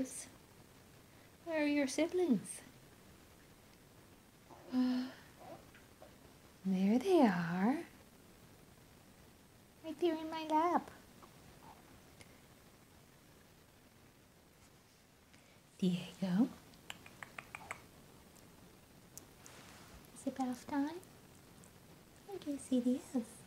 yours. Where are your siblings? There they are. Right there in my lap. Diego. Is it bath time? I guess it is.